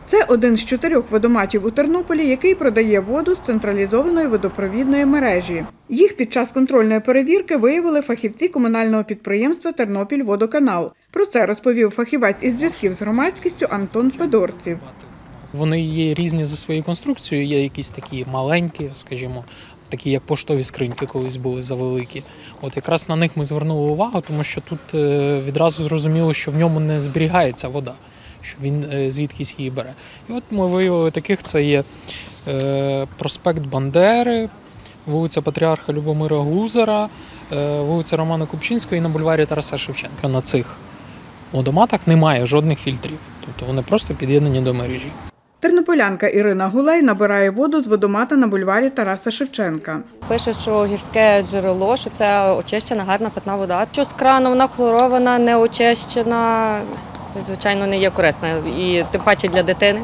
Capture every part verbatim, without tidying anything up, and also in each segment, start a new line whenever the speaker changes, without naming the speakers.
Це один з чотирьох водоматів у Тернополі, який продає воду з централізованої водопровідної мережі. Їх під час контрольної перевірки виявили фахівці комунального підприємства «Тернопільводоканал». Про це розповів фахівець із зв'язків з громадськістю Антон Федорців.
Вони є різні за своєю конструкцією, є якісь такі маленькі, скажімо, такі як поштові скриньки колись були завеликі. От якраз на них ми звернули увагу, тому що тут відразу зрозуміло, що в ньому не зберігається вода, що він звідкись її бере. І от ми виявили таких, це є проспект Бандери, вулиця Патріарха Любомира Гузара, вулиця Романа Купчинського і на бульварі Тараса Шевченка. На цих водоматах немає жодних фільтрів, тобто вони просто під'єднані до мережі.
Тернополянка Ірина Гулей набирає воду з водомата на бульварі Тараса Шевченка.
Пише, що гірське джерело, що це очищена, гарна питна вода. Що з крану вона хлорована, не очищена, звичайно, не є корисна. І тим паче для дитини.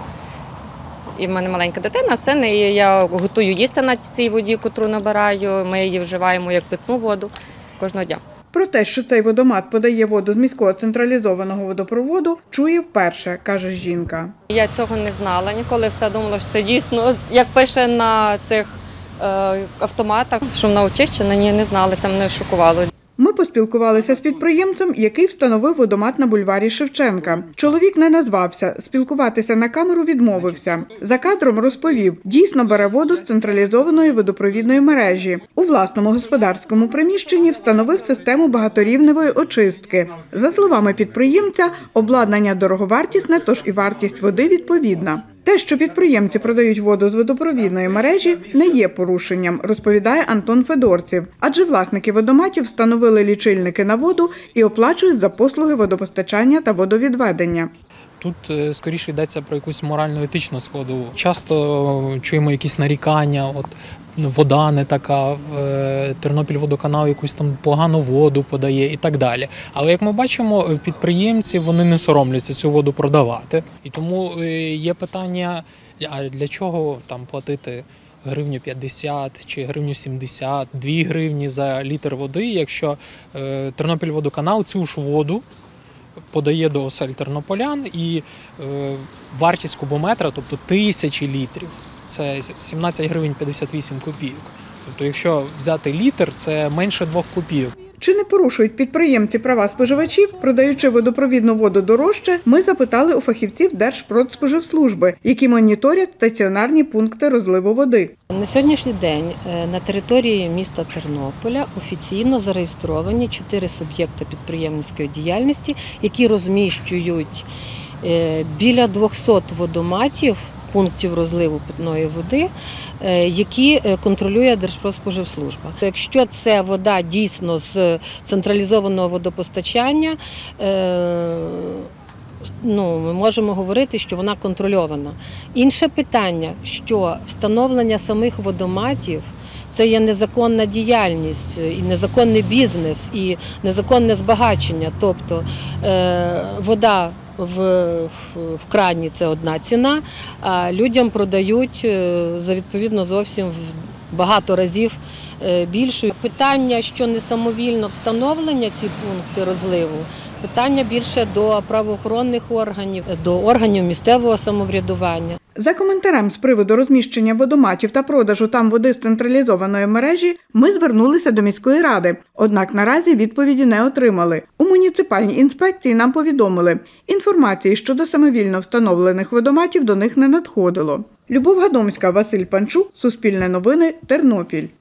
І в мене маленька дитина, син, і я готую їсти на цій воді, котру набираю. Ми її вживаємо як питну воду кожного дня.
Про те, що цей водомат подає воду з міського централізованого водопроводу, чує вперше, каже жінка.
Я цього не знала ніколи, все думала, що це дійсно, як пише на цих е, автоматах, що вона очищена, ні, не знала, це мене шокувало.
Ми поспілкувалися з підприємцем, який встановив водомат на бульварі Шевченка. Чоловік не назвався, спілкуватися на камеру відмовився. За кадром розповів, дійсно бере воду з централізованої водопровідної мережі. У власному господарському приміщенні встановив систему багаторівневої очистки. За словами підприємця, обладнання дороговартісне, тож і вартість води відповідна. Те, що підприємці продають воду з водопровідної мережі, не є порушенням, розповідає Антон Федорців. Адже власники водоматів встановили лічильники на воду і оплачують за послуги водопостачання та водовідведення.
Тут скоріше йдеться про якусь морально-етичну складову. Часто чуємо якісь нарікання, от вода не така, Тернопільводоканал якусь там погану воду подає і так далі. Але як ми бачимо, підприємці, вони не соромляться цю воду продавати. І тому є питання, а для чого там платити гривню п'ятдесят чи гривню сімдесят, дві гривні за літр води, якщо Тернопільводоканал цю ж воду подає до осель тернополян, і е, вартість кубометра, тобто тисячі літрів, це сімнадцять гривень п'ятдесят вісім копійок. Тобто якщо взяти літр, це менше двох копійок.
Чи не порушують підприємці права споживачів, продаючи водопровідну воду дорожче, ми запитали у фахівців Держпродспоживслужби, які моніторять стаціонарні пункти розливу води.
На сьогоднішній день на території міста Тернополя офіційно зареєстровані чотири суб'єкти підприємницької діяльності, які розміщують біля двохсот водоматів, пунктів розливу питної води, які контролює Держпродспоживслужба. Якщо це вода дійсно з централізованого водопостачання, ну, ми можемо говорити, що вона контрольована. Інше питання, що встановлення самих водоматів – це є незаконна діяльність, і незаконний бізнес, і незаконне збагачення. Тобто вода В, в, в крані це одна ціна, а людям продають за відповідно зовсім в багато разів більшою. Питання, що не самовільно встановлення ці пункти розливу, питання більше до правоохоронних органів, до органів місцевого самоврядування.
За коментарем з приводу розміщення водоматів та продажу там води з централізованої мережі ми звернулися до міської ради, однак наразі відповіді не отримали. У муніципальній інспекції нам повідомили, інформації щодо самовільно встановлених водоматів до них не надходило. Любов Гадомська, Василь Панчук, Суспільне новини, Тернопіль.